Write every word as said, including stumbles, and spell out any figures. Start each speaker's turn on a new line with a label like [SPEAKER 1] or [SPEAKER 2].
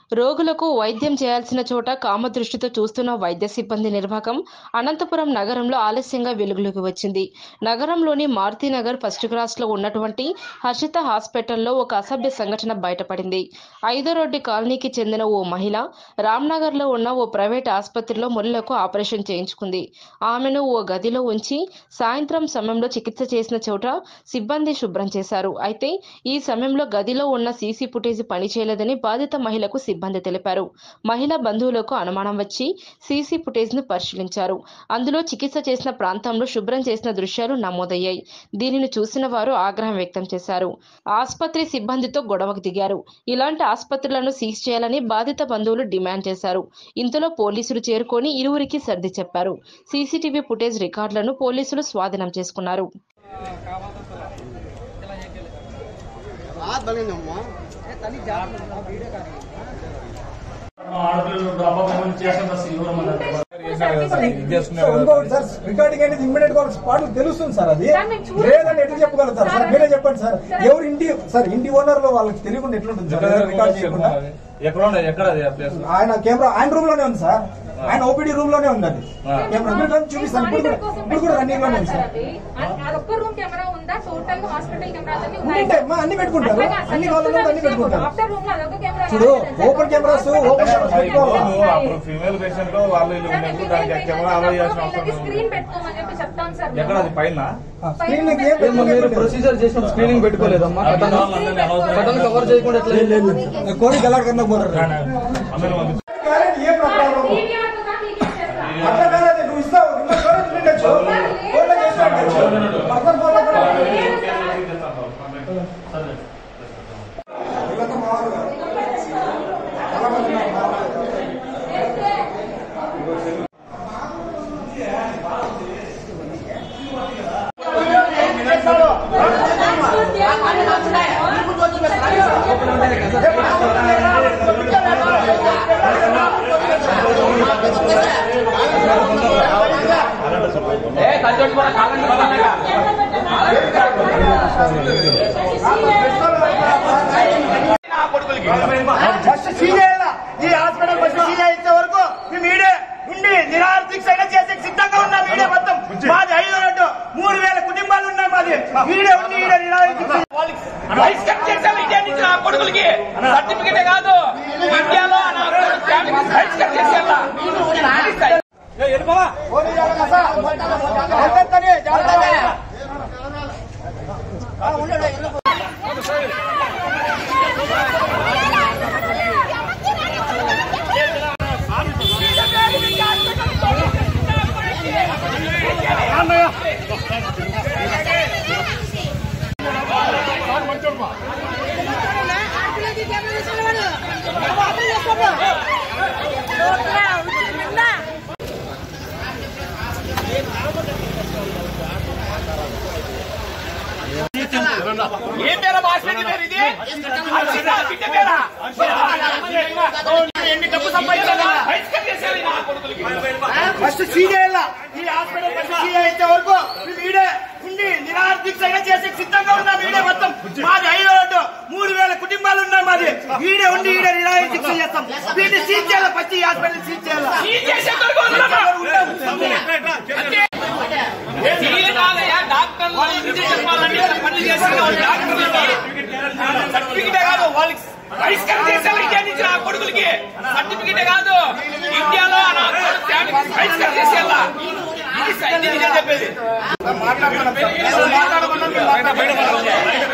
[SPEAKER 1] రోగులకు వైద్యం చేయాల్సిన చోట కామదృష్టితో చూస్తున్న వైద్య సిబ్బంది నిర్వాహకం అనంతపురం నగరంలో ఆలస్యంగా వెలుగులోకి వచ్చింది. నగరంలోని మారుతినగర్ ఫస్ట్ క్రాస్ లో ఉన్నటువంటి హర్షిత హాస్పిటల్లో ఒక అసభ్య సంఘటన బయటపడింది. ఐదో రోడ్డు కాలనీకి చెందిన ఓ మహిళ రామ్నగర్ లో ఉన్న ఓ ప్రైవేట్ ఆసుపత్రిలో ముళ్లకు ఆపరేషన్ చేయించుకుంది. ఆమెను ఓ గదిలో ఉంచి సాయంత్రం సమయంలో చికిత్స చేసిన చోట సిబ్బంది శుభ్రం చేశారు. అయితే ఈ సమయంలో గదిలో ఉన్న సీసీ ఫుటేజ్ పనిచేయలేదని బాధిత మహిళకు సిబ్బంది తెలిపారు. మహిళ బంధువులకు అనుమానం వచ్చి సీసీ ఫుటేజ్ ను పరిశీలించారు. అందులో చికిత్స చేసిన ప్రాంతంలో శుభ్రం చేసిన దృశ్యాలు నమోదయ్యాయి. దీనిని చూసిన వారు ఆగ్రహం వ్యక్తం చేశారు. ఆసుపత్రి సిబ్బందితో గొడవకు దిగారు. ఇలాంటి ఆసుపత్రులను సీజ్ చేయాలని బాధిత బంధువులు డిమాండ్ చేశారు. ఇంతలో పోలీసులు చేరుకొని ఇరువురికి సర్ది చెప్పారు. సీసీటీవీ ఫుటేజ్ రికార్డులను పోలీసులు స్వాధీనం చేసుకున్నారు.
[SPEAKER 2] రికార్డింగ్ అనేది ఇమ్మీడియట్ గా స్పాట్ తెలుస్తుంది సార్. అది లేదని ఎట్లా చెప్పగలుగుతారు సార్? మీరే చెప్పండి సార్. ఎవరు ఇంటి సార్ ఇంటి ఓనర్ లో వాళ్ళకి తెలియకుండా ఎట్లుంటుంది సార్? రికార్డ్ చేయకుండా ఆయన కెమెరా ఆయన రూమ్ లోనే ఉంది సార్. ఆయన ఓపీడీ రూమ్ లోనే ఉంది. అది కెమెరా చూపిస్తాను. ఇప్పుడు కూడా రన్నింగ్ లోనే ఉంది సార్. అన్ని పెట్టుకుంటారు. అన్ని కావాలన్నా అన్ని పెట్టుకుంటారు. చూడు open cameras open
[SPEAKER 3] female patient లో వాళ్ళు కెమెరా అలౌ చేయాల్సిన అవసరం ఎక్కడ అది పైన
[SPEAKER 2] ప్రొసీజర్ చేసిన స్క్రీనింగ్ పెట్టుకోలేదమ్మా. బటన్ కవర్ చేయకుండా కోడి గలా కన్నా పోరాడు. నువ్వు ఇస్తావు
[SPEAKER 4] ఫస్ట్ సీజేయాల ఈ హాస్పిటల్ ఫస్ట్ సీజే ఇచ్చే వరకు మేము ఈడే ఉండి నిరాహార దీక్ష అయినా చేసే సిద్ధంగా ఉన్నాం. ఈడే మొత్తం మాది ఐదు రెండు మూడు వేల కుటుంబాలు ఉన్నాయి. మాది ఈడే ఉండి ఈడే నిరాహార దీక్ష
[SPEAKER 5] కొడుకులకి సర్టిఫికేటే కాదు ఇండియాలో ఏ పేరా హాస్పిటల్ పేరు ఇది? బిడ్డ పేరా? ఎన్ని డబ్బు సంపాదించాలా?
[SPEAKER 4] ఫస్ట్ సీజేయాల ఈ హాస్పిటల్ ఫస్ట్ సీజే ఇచ్చే వరకు మేము ఈడే ఉండి నిరాహార దీక్ష అయినా చేసే సిద్ధంగా ఉన్నాం. ఈడే మొత్తం మాది ఐదు రెండు మూడు వేల కుటుంబాలు ఉన్నాయి. మాది ఈడే ఉండి ఈడే నిరాహార దీక్ష చేస్తాం. వీటిని సీజ్ చేయాలి. ఫస్ట్ ఈ హాస్పిటల్ సీజ్ చేయాలి.
[SPEAKER 5] సర్టిఫికేటే కాదు వాళ్ళకి బహిష్కరణ చేసేవాళ్ళు ఇండియా నుంచి నా కొడుకులకి సర్టిఫికేటే కాదు ఇండియాలో బహిష్కరణ చేసేయాలా చెప్పేది మాట్లాడమన్నా